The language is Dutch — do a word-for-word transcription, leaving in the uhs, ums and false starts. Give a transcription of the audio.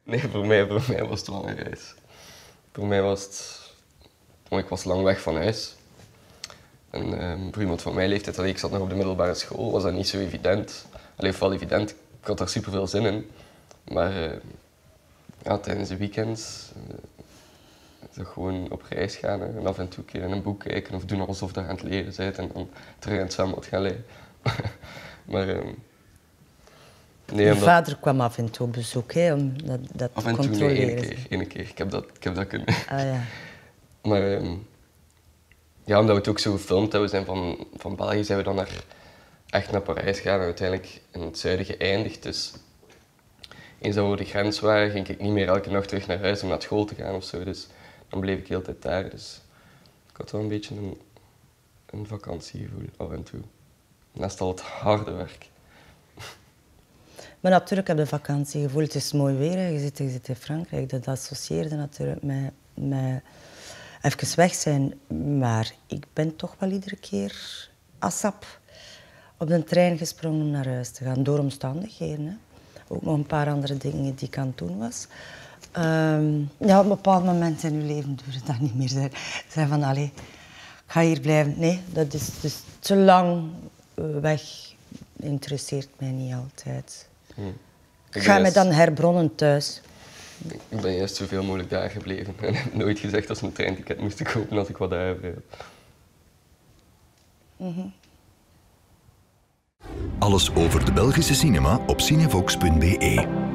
Nee, voor mij, voor mij was het wel een reis. Voor mij was het... Want ik was lang weg van huis. En uh, voor iemand van mijn leeftijd, allee, ik zat nog op de middelbare school, was dat niet zo evident. Allee, wel evident, ik had er super veel zin in. Maar uh, ja, tijdens de weekends uh, gewoon op reis gaan hè, en af en toe een keer in een boek kijken of doen alsof je aan het leren bent en dan terug in het zwembad gaan liggen. maar... Uh, Nee, je omdat... vader kwam af en toe op bezoek, hè, om dat, dat af en te controleren. Toe, nee, één keer, één keer. Ik heb dat, ik heb dat kunnen. Ah, ja. Maar um, ja, omdat we het ook zo gefilmd hebben, zijn van, van België zijn we dan naar, echt naar Parijs gegaan en uiteindelijk in het zuiden geëindigd. Dus eens dat we over de grens waren, ging ik niet meer elke nacht terug naar huis om naar school te gaan of zo. Dus dan bleef ik de hele tijd daar. Dus ik had wel een beetje een, een vakantiegevoel af en toe. Naast al het harde werk. Maar natuurlijk heb je vakantiegevoel. Het is mooi weer, hè. Je, zit, je zit in Frankrijk. Dat associeerde natuurlijk met, met even weg zijn. Maar ik ben toch wel iedere keer asap op de trein gesprongen om naar huis te gaan. Door omstandigheden. Hè. Ook nog een paar andere dingen die ik aan het doen was. Um, ja, op een bepaald moment in je leven duurde dat niet meer. Zijn, zijn van, allee, ik ga hier blijven. Nee, dat is dus te lang weg. Interesseert mij niet altijd. Hm. Ik ga me dan herbronnen thuis. Ik ben juist zoveel mogelijk daar gebleven en heb nooit gezegd dat ze een treinticket moesten kopen als ik wat daar heb. Mm-hmm. Alles over de Belgische cinema op cinevox punt be.